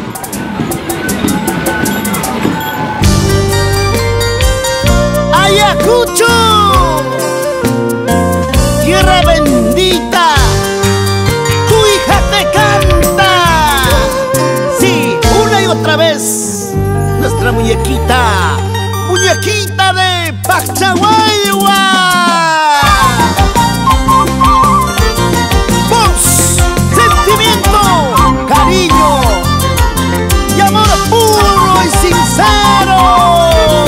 Ayacucho, tierra bendita, tu hija te canta. Sí, una y otra vez, nuestra muñequita, muñequita de Pacchahuayhua. Voz, sentimiento, cariño y amor puro y sincero.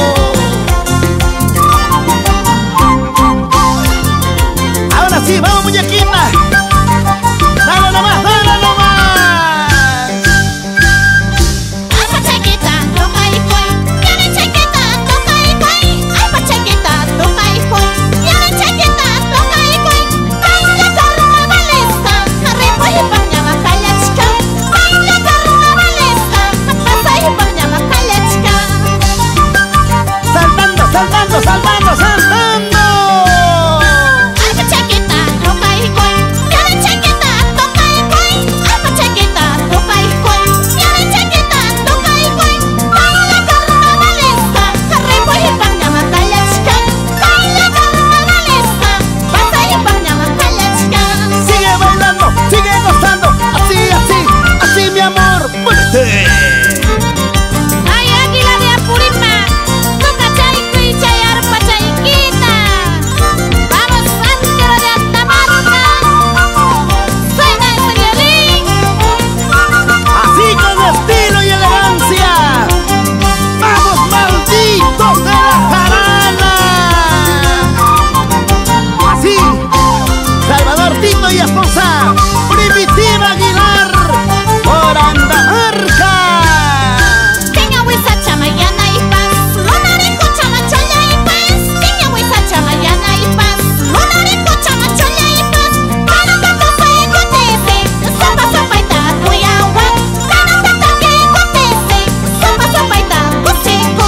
Sí, vamos muñequita, dale nomás, dale nomás. Ay, pachequita, toca y fue, ya le chequita, toca y fue. Ay, pachequita, toca y fue, ya le chequita, toca y fue. Baila carnavalesca, arriba y baña macalachka. Baila carnavalesca, pasa y baña macalachka. Saltando, saltando, saltando, saltando. Ay, águila de Apurímac, toca chaico y chayar pachaiquita. Vamos, Santero de Antamarca, suena ese violín. Así con estilo y elegancia. Vamos, malditos de la jarana. Así, Salvador, Tito y esposa Primitiva Aguilar por Andamarca. Tenga huesa chamayana y paz, lunarico chamacholla y paz. Tenga huesa chamayana y paz, lunarico chamacholla y paz. Cana tata que acontece, sopa sopa y taco y agua. Cana tata que acontece, sopa sopa y taco seco.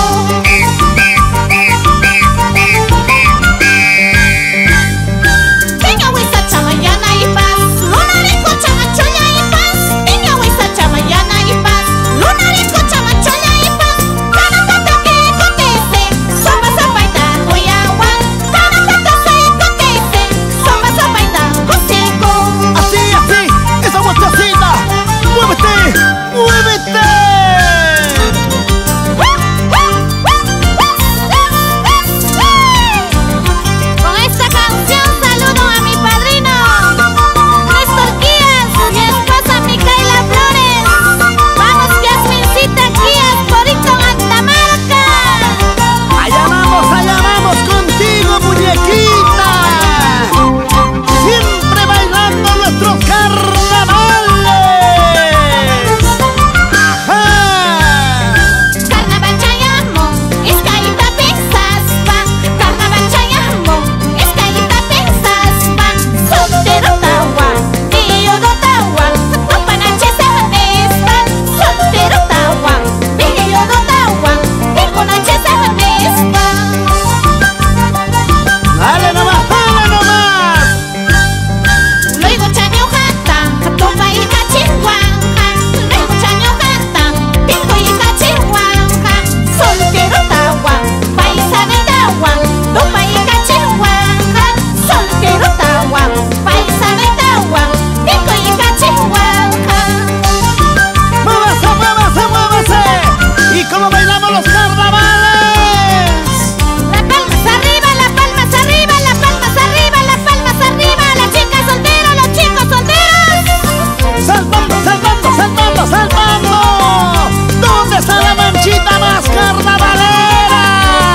Tenga huesa chamayana y paz, lunarico chamacholla y paz. Tenga huesa chamayana y paz, lunarico chamacholla y paz. Cana tata que acontece, sopa sopa y taco y agua. Cana tata que acontece, sopa sopa y taco seco. Así, así, esa muchachita. Muévete, muévete. Con esta canción saludo a mi padrino Néstor Quías y esposa Micaela Flores. Vamos, Yasmincita Quías, Porito Antamarca. Allá vamos contigo, muñequita. Siempre bailando nuestros carnavales. Ajá. Carnaval chayamo, escaíta pensaspa. Carnaval chayamo, escaíta pensaspa. Soltero tawa, tío do tawa, topanache se honesta. Soltero tawa, tío do tawa, topanache se honesta. Dale nomás, dale nomás. Luego chaño jata, topa y cachihuanja. Luego chaño jata, pico y cachihuanja. Soltero tawa, paisa de tawa, topa y cachihuanja. Soltero tawa, paisa de tawa, pico y cachihuanja. Muévase, muévase, muévase. ¿Y cómo bailamos los carnavales? Las palmas arriba, las palmas arriba, las palmas arriba, las palmas arriba. Las chicas solteras, los chicos solteros. Saltando, saltando, saltando, saltando. ¿Dónde está la manchita más carnavalera?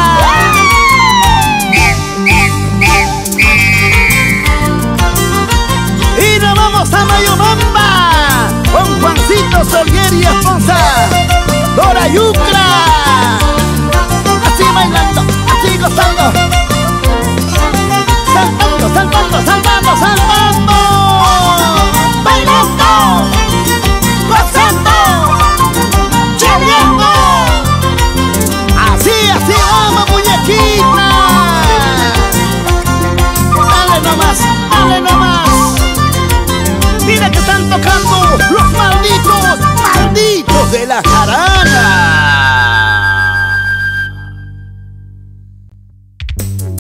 Y nos vamos a Mayomamba con Juancito Solier y esposa Dora Yucra. Así bailando, así gozando. Saltando, saltando, saltando, saltando. Bailando, gozando, chaleando. Así, así vamos, muñequita. Dale nomás, dale nomás. Mira que están tocando los malditos, malditos de de la jara.